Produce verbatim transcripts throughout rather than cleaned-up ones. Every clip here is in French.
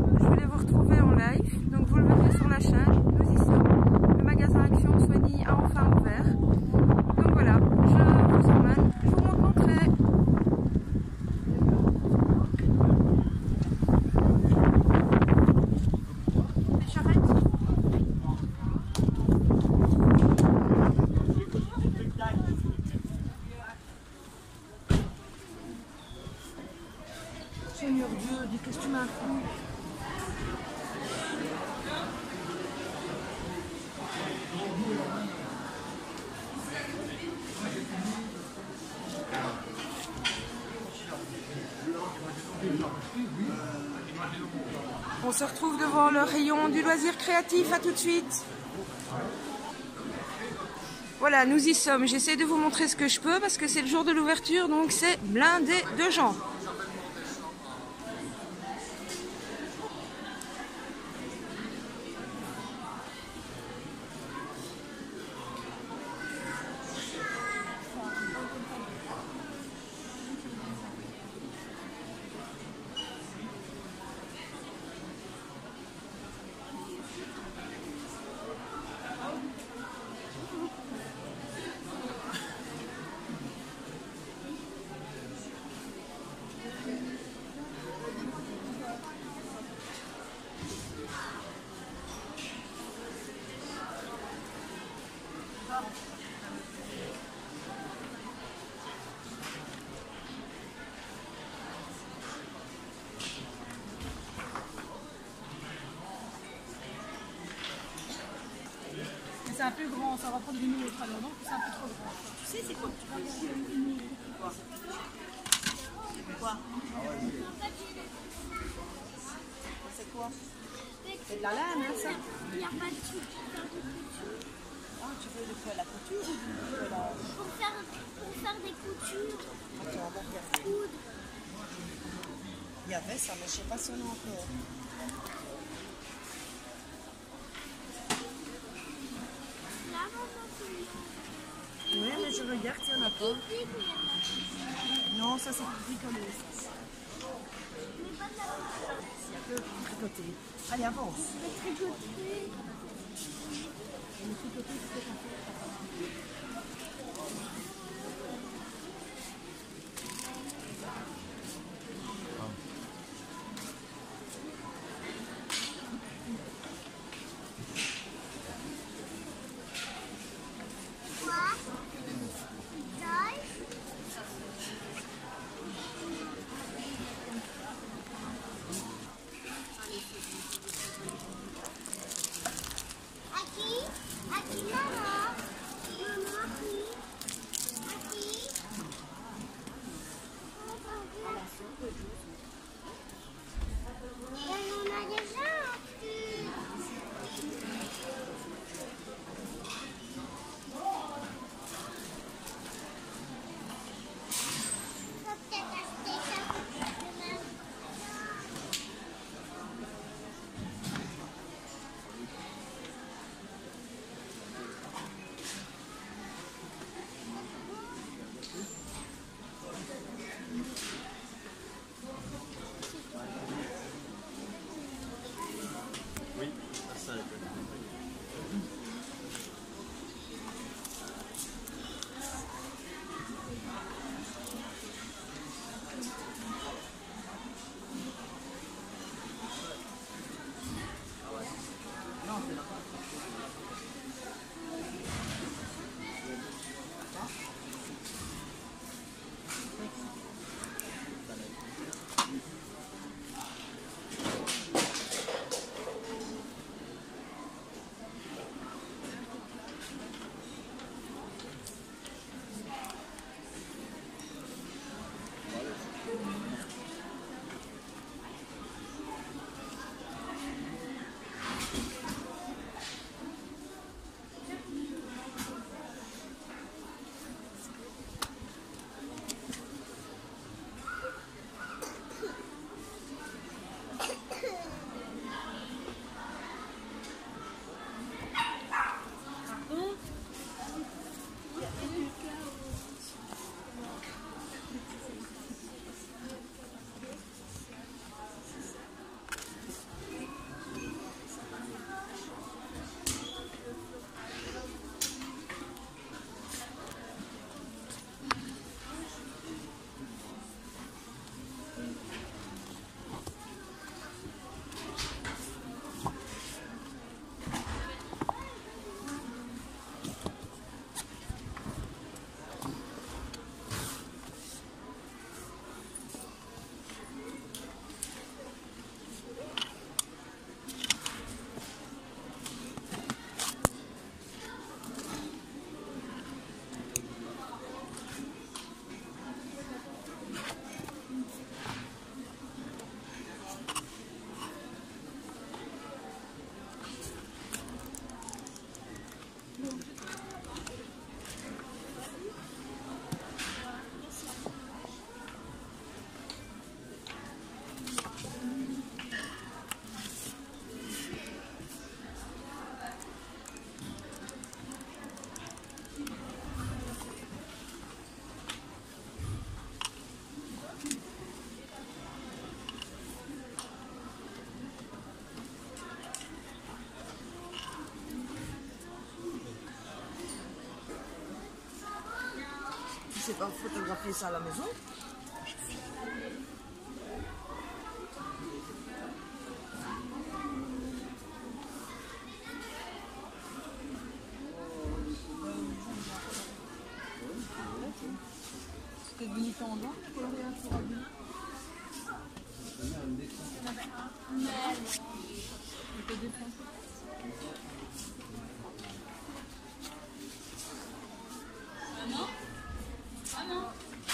je voulais vous retrouver en live. Donc vous le verrez sur la chaîne, nous y sommes. Le magasin Action Soigny a enfin ouvert. Donc voilà, je vous emmène, je vous montre l'entrée. Seigneur Dieu, dis qu'est-ce que tu m'as fait? On se retrouve devant le rayon du loisir créatif, à tout de suite. Voilà, nous y sommes. J'essaie de vous montrer ce que je peux parce que c'est le jour de l'ouverture, donc c'est blindé de gens. C'est un peu grand, ça va prendre une autre alors, donc c'est un peu trop grand. Tu sais, c'est quoi? Tu vas regarder une autre. Quoi? Quoi? C'est quoi? C'est de la laine, hein, ça? Il n'y a pas de truc pour faire de couture. Ah, tu veux de la couture ou de la... Pour faire, pour faire des coutures. Attends, on va regarder. Coudre. Il y avait ça, mais je ne sais pas si on a encore. Oui, mais je regarde s'il n'y en a pas. Non, ça c'est pour tricoter. Il n'y a que pour tricoter. Allez, avance. Tricoter. Le tricoter, c'est comme ça. Aqui, aqui, maman. Maman. sais pas photographier ça à la maison. C'était devenu tendance, colorier sur habillé. Maman? Maman?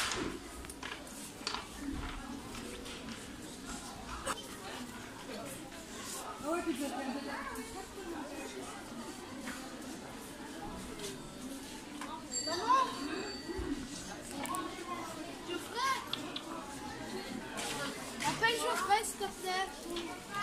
Ah ouais, puis tu vas faire de la... Appelle Geoffrey, s'il te plaît.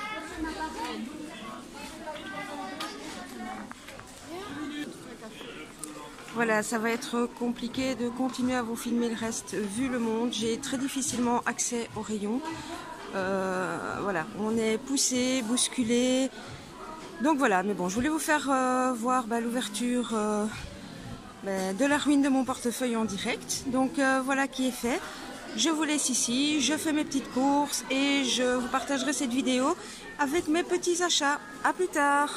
Voilà, ça va être compliqué de continuer à vous filmer le reste vu le monde. J'ai très difficilement accès au rayon. Euh, voilà, on est poussé, bousculé. Donc voilà, mais bon, je voulais vous faire euh, voir bah, l'ouverture euh, bah, de la ruine de mon portefeuille en direct. Donc euh, voilà qui est fait. Je vous laisse ici, je fais mes petites courses et je vous partagerai cette vidéo avec mes petits achats. À plus tard.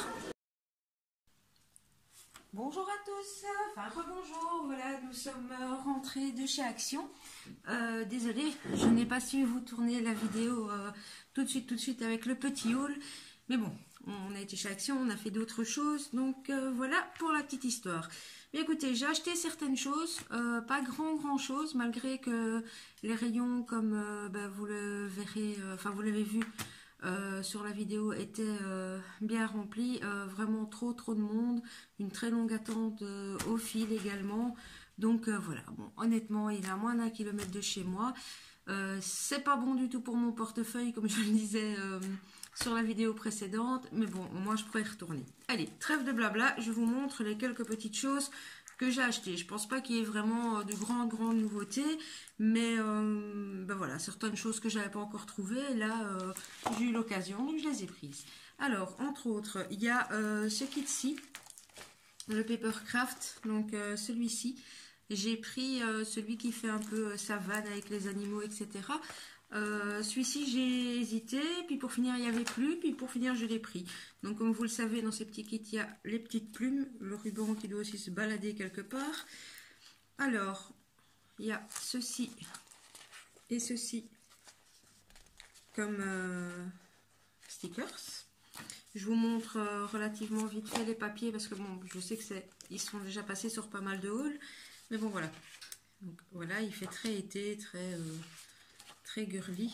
Bonjour à tous, enfin rebonjour, voilà, nous sommes rentrés de chez Action. Euh, désolée, je n'ai pas su vous tourner la vidéo euh, tout de suite, tout de suite avec le petit haul. Mais bon, on a été chez Action, on a fait d'autres choses, donc euh, voilà pour la petite histoire. Mais écoutez, j'ai acheté certaines choses, euh, pas grand grand chose, malgré que les rayons, comme euh, bah, vous le verrez, euh, enfin vous l'avez vu euh, sur la vidéo, étaient euh, bien remplis, euh, vraiment trop trop de monde, une très longue attente euh, au fil également. Donc euh, voilà, bon, honnêtement, il est à moins d'un kilomètre de chez moi. Euh, c'est pas bon du tout pour mon portefeuille, comme je le disais euh, sur la vidéo précédente, mais bon, moi je pourrais y retourner. Allez, trêve de blabla, je vous montre les quelques petites choses que j'ai achetées. Je pense pas qu'il y ait vraiment de grandes grandes nouveautés, mais euh, ben voilà, certaines choses que j'avais pas encore trouvées, là euh, j'ai eu l'occasion, donc je les ai prises. Alors, entre autres, il y a euh, ce kit-ci, le Papercraft, donc euh, celui-ci. J'ai pris euh, celui qui fait un peu euh, savane avec les animaux, et cetera. Euh, Celui-ci, j'ai hésité. Puis pour finir, il n'y avait plus. Puis pour finir, je l'ai pris. Donc, comme vous le savez, dans ces petits kits, il y a les petites plumes. Le ruban qui doit aussi se balader quelque part. Alors, il y a ceci et ceci comme euh, stickers. Je vous montre euh, relativement vite fait les papiers parce que bon, je sais que c'est, ils sont déjà passés sur pas mal de hauls. Mais bon, voilà. Donc, voilà, il fait très été, très, euh, très girly.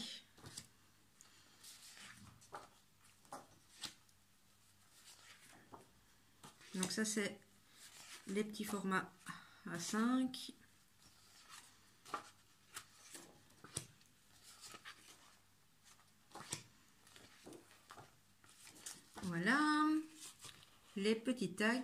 Donc ça, c'est les petits formats A cinq. Voilà. Les petits tags.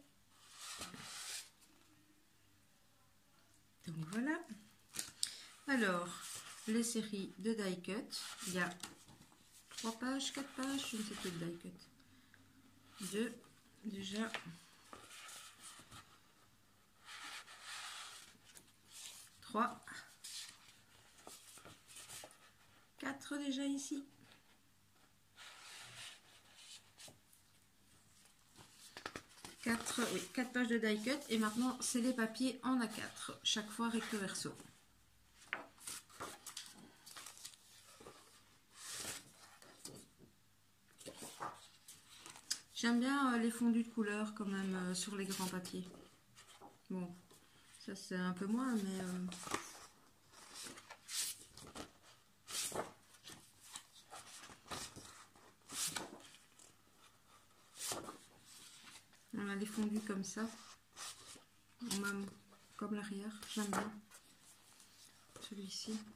Donc voilà. Alors, les séries de die cut. Il y a trois pages, quatre pages, je ne sais plus de die cut. Deux, déjà. Trois. Quatre déjà ici. quatre, oui, quatre pages de die cut et maintenant c'est les papiers en A quatre, chaque fois recto verso. J'aime bien euh, les fondus de couleur quand même euh, sur les grands papiers. Bon, ça c'est un peu moins, mais... Euh... On a les fondus comme ça, même comme l'arrière, j'aime bien celui-ci.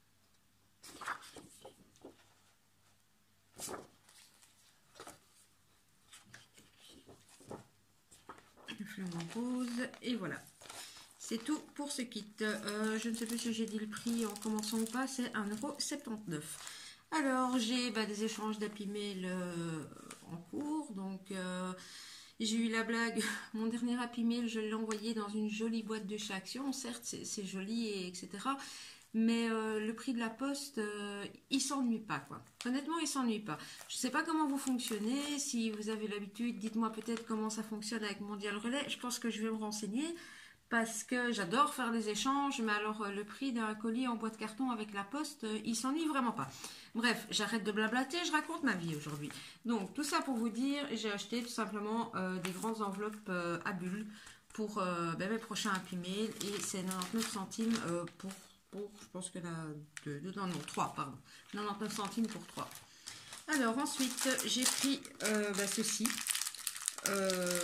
Le flamant rose, et voilà. C'est tout pour ce kit. Euh, je ne sais plus si j'ai dit le prix en commençant ou pas, c'est un euro soixante-dix-neuf. Alors, j'ai bah, des échanges d'Happy Mail euh, en cours, donc... Euh, J'ai eu la blague, mon dernier Happy Mail, je l'ai envoyé dans une jolie boîte de chez Action. Certes, c'est joli, et etc. Mais euh, le prix de la poste, euh, il s'ennuie pas, quoi. Honnêtement, il s'ennuie pas. Je sais pas comment vous fonctionnez. Si vous avez l'habitude, dites-moi peut-être comment ça fonctionne avec Mondial Relais. Je pense que je vais me renseigner. Parce que j'adore faire des échanges, mais alors le prix d'un colis en boîte carton avec la poste, il s'ennuie vraiment pas. Bref, j'arrête de blablater, je raconte ma vie aujourd'hui. Donc tout ça pour vous dire, j'ai acheté tout simplement euh, des grandes enveloppes euh, à bulles pour euh, ben, mes prochains Happy Mail, et c'est quatre-vingt-dix-neuf centimes euh, pour, pour, je pense qu'il y en a deux, deux, non, non, trois, pardon, quatre-vingt-dix-neuf centimes pour trois. Alors ensuite, j'ai pris euh, ben, ceci. Euh,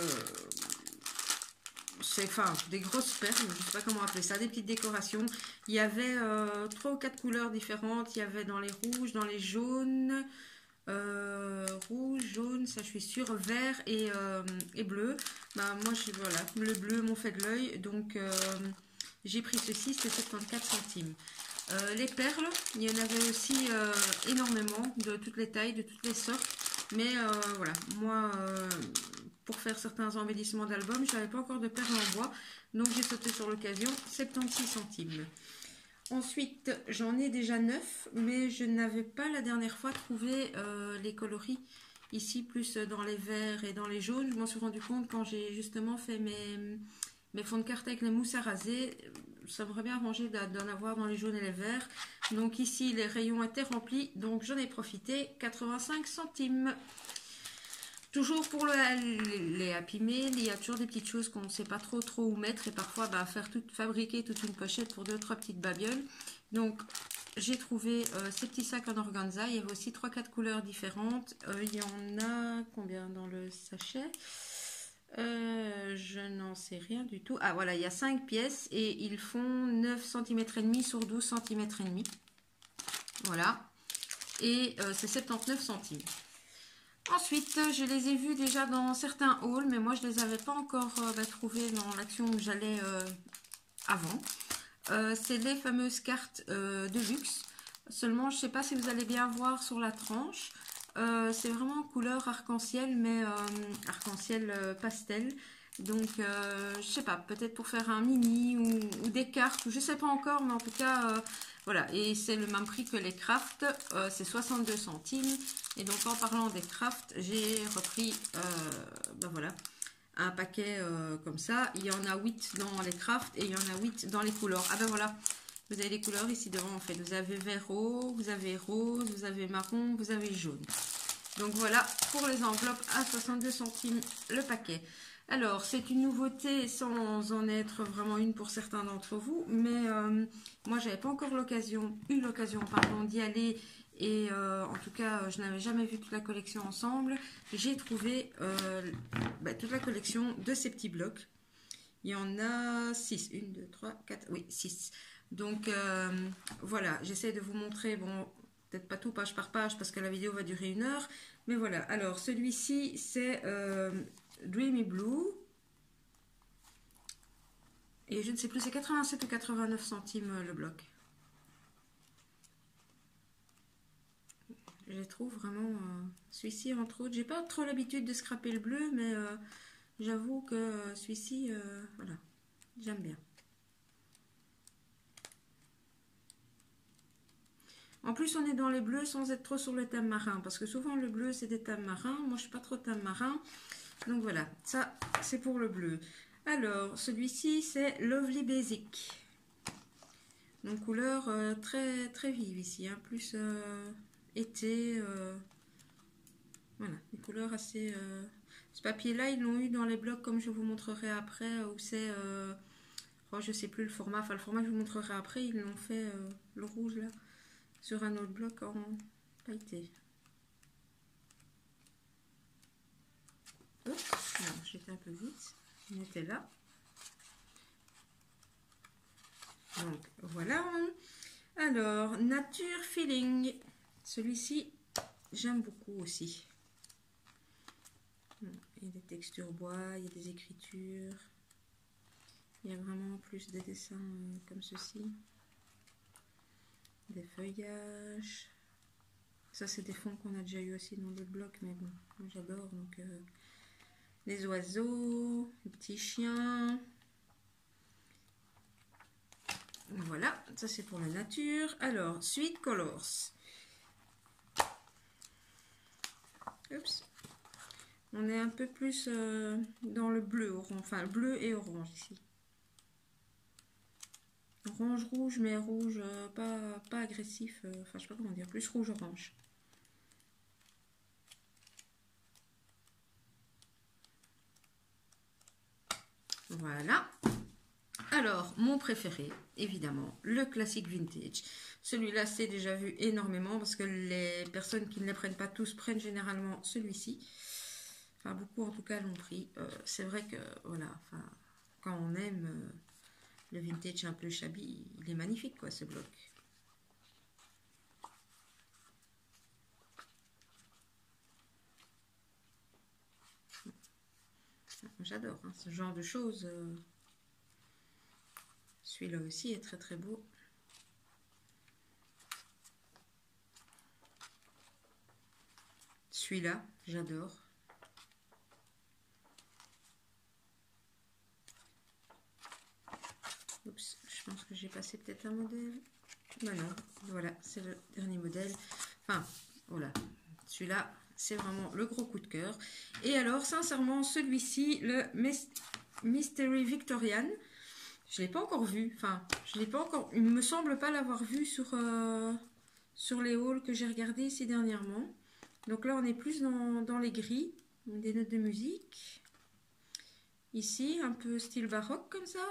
c'est enfin des grosses perles, je ne sais pas comment appeler ça, des petites décorations. Il y avait euh, trois ou quatre couleurs différentes. Il y avait dans les rouges, dans les jaunes, euh, rouge, jaune, ça je suis sûre, vert et, euh, et bleu. Bah, moi, je, voilà, le bleu m'ont fait de l'œil, donc euh, j'ai pris ceci, c'était soixante-quatorze centimes. Euh, les perles, il y en avait aussi euh, énormément, de toutes les tailles, de toutes les sortes. Mais euh, voilà, moi... Euh, pour faire certains embellissements d'albums, je n'avais pas encore de perles en bois, donc j'ai sauté sur l'occasion, soixante-seize centimes. Ensuite, j'en ai déjà neuf, mais je n'avais pas la dernière fois trouvé euh, les coloris ici, plus dans les verts et dans les jaunes. Je m'en suis rendu compte quand j'ai justement fait mes, mes fonds de carte avec les mousses à raser. Ça m'aurait bien arrangé d'en avoir dans les jaunes et les verts. Donc ici, les rayons étaient remplis, donc j'en ai profité, quatre-vingt-cinq centimes. Toujours pour le, les Happy Mail, il y a toujours des petites choses qu'on ne sait pas trop trop où mettre, et parfois bah, faire tout, fabriquer toute une pochette pour deux trois petites babioles. Donc j'ai trouvé euh, ces petits sacs en organza. Il y avait aussi trois quatre couleurs différentes. Euh, il y en a combien dans le sachet? euh, Je n'en sais rien du tout. Ah voilà, il y a cinq pièces et ils font neuf centimètres et demi sur douze centimètres et demi. Voilà. Et euh, c'est soixante-dix-neuf centimes. Ensuite, je les ai vus déjà dans certains hauls, mais moi je ne les avais pas encore euh, bah, trouvés dans l'action où j'allais euh, avant. Euh, c'est les fameuses cartes euh, de luxe. Seulement, je ne sais pas si vous allez bien voir sur la tranche. Euh, c'est vraiment couleur arc-en-ciel, mais euh, arc-en-ciel euh, pastel. Donc, euh, je sais pas, peut-être pour faire un mini ou, ou des cartes, ou je sais pas encore, mais en tout cas, euh, voilà. Et c'est le même prix que les crafts, euh, c'est soixante-deux centimes. Et donc, en parlant des crafts, j'ai repris, euh, ben voilà, un paquet euh, comme ça. Il y en a huit dans les crafts et il y en a huit dans les couleurs. Ah ben voilà, vous avez les couleurs ici devant en fait. Vous avez vert eau, vous avez rose, vous avez marron, vous avez jaune. Donc voilà pour les enveloppes à soixante-deux centimes le paquet. Alors, c'est une nouveauté sans en être vraiment une pour certains d'entre vous, mais euh, moi, j'avais pas encore l'occasion, eu l'occasion, pardon, d'y aller, et euh, en tout cas, je n'avais jamais vu toute la collection ensemble. J'ai trouvé euh, bah, toute la collection de ces petits blocs. Il y en a six, un, deux, trois, quatre, oui, six. Donc, euh, voilà, j'essaie de vous montrer, bon, peut-être pas tout page par page, parce que la vidéo va durer une heure, mais voilà. Alors, celui-ci, c'est... Euh, Dreamy Blue, et je ne sais plus, c'est quatre-vingt-sept ou quatre-vingt-neuf centimes le bloc. Je les trouve vraiment, euh, celui-ci entre autres, j'ai pas trop l'habitude de scraper le bleu, mais euh, j'avoue que euh, celui-ci, euh, voilà, j'aime bien. En plus, on est dans les bleus sans être trop sur le thème marin, parce que souvent le bleu c'est des thèmes marins, moi je suis pas trop thème marin. Donc voilà, ça c'est pour le bleu. Alors, celui-ci c'est Lovely Basic. Donc couleur euh, très très vive ici, hein, plus euh, été. Euh, voilà, des couleurs assez... Euh, ce papier-là, ils l'ont eu dans les blocs comme je vous montrerai après, où c'est... Euh, oh, je sais plus le format, enfin le format que je vous montrerai après, ils l'ont fait, euh, le rouge là, sur un autre bloc en pailleté. J'étais un peu vite, on était là. Donc voilà. Alors, Nature Feeling. Celui-ci, j'aime beaucoup aussi. Il y a des textures bois, il y a des écritures. Il y a vraiment plus des dessins euh, comme ceci. Des feuillages. Ça, c'est des fonds qu'on a déjà eu aussi dans d'autres blocs, mais bon, j'adore. Donc, euh, les oiseaux, les petits chiens. Voilà, ça c'est pour la nature. Alors, Sweet Colors. Oups. On est un peu plus euh, dans le bleu, orange, enfin bleu et orange ici. Orange rouge, mais rouge euh, pas, pas agressif, euh, enfin je sais pas comment dire, plus rouge orange. Voilà. Alors, mon préféré, évidemment, le classique vintage. Celui-là, c'est déjà vu énormément parce que les personnes qui ne les prennent pas tous prennent généralement celui-ci. Enfin, beaucoup en tout cas l'ont pris. Euh, c'est vrai que, voilà, enfin, quand on aime euh, le vintage un peu shabby, il est magnifique, quoi, ce bloc. J'adore hein, ce genre de choses. Euh, Celui-là aussi est très très beau. Celui-là, j'adore. Oups, je pense que j'ai passé peut-être un modèle. Ben non, voilà, c'est le dernier modèle. Enfin, voilà, celui-là, c'est vraiment le gros coup de cœur. Et alors, sincèrement, celui-ci, le Mystery Victorian, je ne l'ai pas encore vu. Enfin, je l'ai pas encore. Il me semble pas l'avoir vu sur, euh, sur les hauls que j'ai regardés ici dernièrement. Donc là, on est plus dans, dans les gris, des notes de musique. Ici, un peu style baroque comme ça.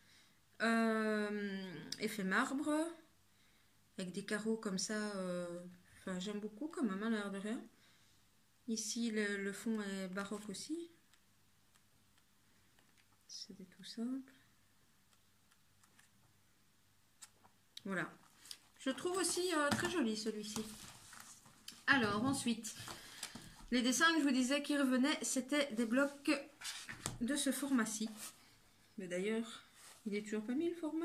Euh, effet marbre. Avec des carreaux comme ça. Euh, enfin, j'aime beaucoup quand même, à l'air de rien. Ici, le, le fond est baroque aussi. C'était tout simple. Voilà. Je trouve aussi euh, très joli celui-ci. Alors, ensuite, les dessins que je vous disais qui revenaient, c'était des blocs de ce format-ci. Mais d'ailleurs, il est toujours pas mis le format.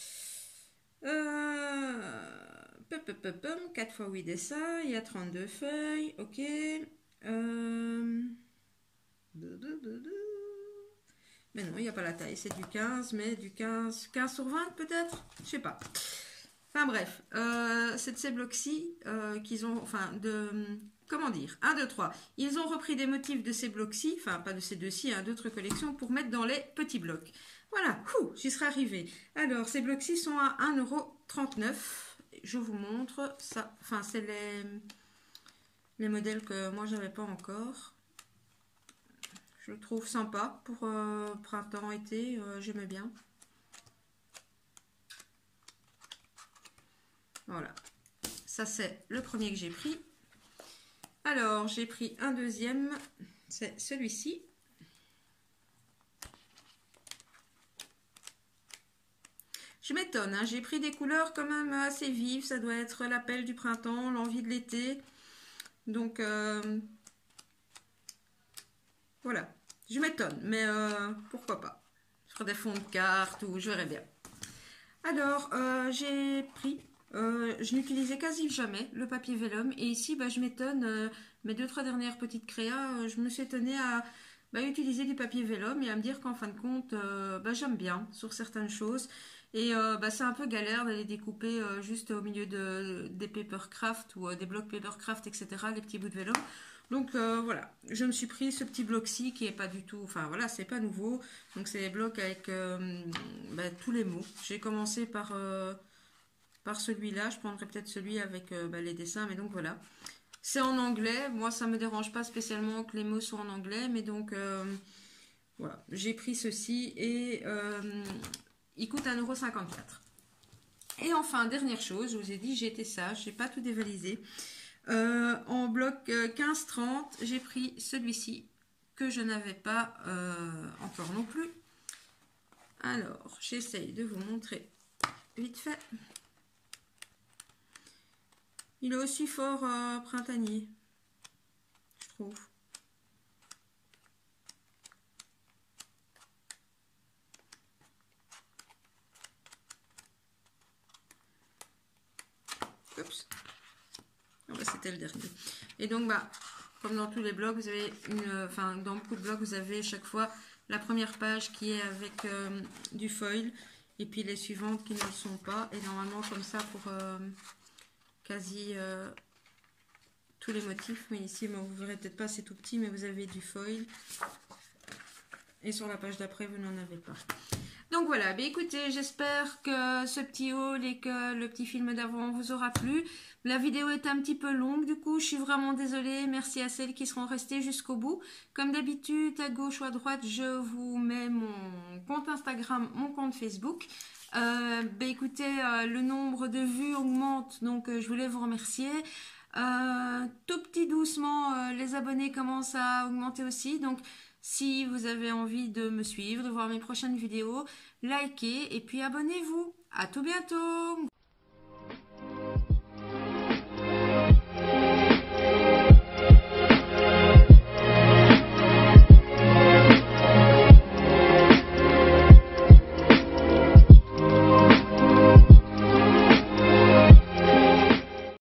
Euh, quatre fois huit dessins, il y a trente-deux feuilles, ok. Euh, mais non, il n'y a pas la taille, c'est du quinze, mais du quinze, quinze sur vingt peut-être, je sais pas. Enfin bref, euh, c'est de ces blocs-ci euh, qu'ils ont, enfin de, comment dire, un, deux, trois. Ils ont repris des motifs de ces blocs-ci, enfin pas de ces deux-ci, hein, d'autres collections, pour mettre dans les petits blocs. Voilà, j'y serai arrivée. Alors, ces blocs-ci sont à un euro trente-neuf. Je vous montre ça, enfin c'est les, les modèles que moi j'avais pas encore. Je le trouve sympa pour euh, printemps, été, euh, j'aimais bien. Voilà, ça c'est le premier que j'ai pris. Alors, j'ai pris un deuxième, c'est celui-ci. Je m'étonne, hein, j'ai pris des couleurs quand même assez vives, ça doit être l'appel du printemps, l'envie de l'été. Donc, euh, voilà, je m'étonne, mais euh, pourquoi pas. Je ferai des fonds de cartes ou je verrai bien. Alors, euh, j'ai pris... Euh, je n'utilisais quasi jamais le papier vélum et ici bah, je m'étonne, euh, mes deux trois dernières petites créas, euh, je me suis étonnée à bah, utiliser du papier vélum et à me dire qu'en fin de compte euh, bah, j'aime bien sur certaines choses et euh, bah, c'est un peu galère d'aller découper euh, juste au milieu de, des papercraft ou euh, des blocs papercraft, etc., les petits bouts de vélum. Donc euh, voilà, je me suis pris ce petit bloc-ci qui est pas du tout, enfin voilà, c'est pas nouveau, donc c'est des blocs avec euh, bah, tous les mots. J'ai commencé par euh, par celui-là, je prendrai peut-être celui avec euh, bah, les dessins, mais donc voilà. C'est en anglais, moi ça me dérange pas spécialement que les mots soient en anglais, mais donc euh, voilà, j'ai pris ceci et euh, il coûte un euro cinquante-quatre. Et enfin, dernière chose, je vous ai dit, j'ai été sage, j'ai pas tout dévalisé. Euh, en bloc euh, quinze trente, j'ai pris celui-ci que je n'avais pas euh, encore non plus. Alors, j'essaye de vous montrer vite fait. Il est aussi fort euh, printanier, je trouve. Oups. Oh, bah, c'était le dernier. Et donc, bah, comme dans tous les blogs, vous avez une, enfin dans beaucoup de blogs, vous avez chaque fois la première page qui est avec euh, du foil et puis les suivantes qui ne le sont pas. Et normalement comme ça pour euh, quasi euh, tous les motifs. Mais ici, bon, vous verrez peut-être pas, c'est tout petit, mais vous avez du foil. Et sur la page d'après, vous n'en avez pas. Donc voilà, bah écoutez, j'espère que ce petit haul et que le petit film d'avant vous aura plu. La vidéo est un petit peu longue, du coup, je suis vraiment désolée. Merci à celles qui seront restées jusqu'au bout. Comme d'habitude, à gauche ou à droite, je vous mets mon compte Instagram, mon compte Facebook. Euh, bah écoutez, euh, le nombre de vues augmente, donc euh, je voulais vous remercier. Euh, tout petit doucement, euh, les abonnés commencent à augmenter aussi, donc si vous avez envie de me suivre, de voir mes prochaines vidéos, likez et puis abonnez-vous. À tout bientôt.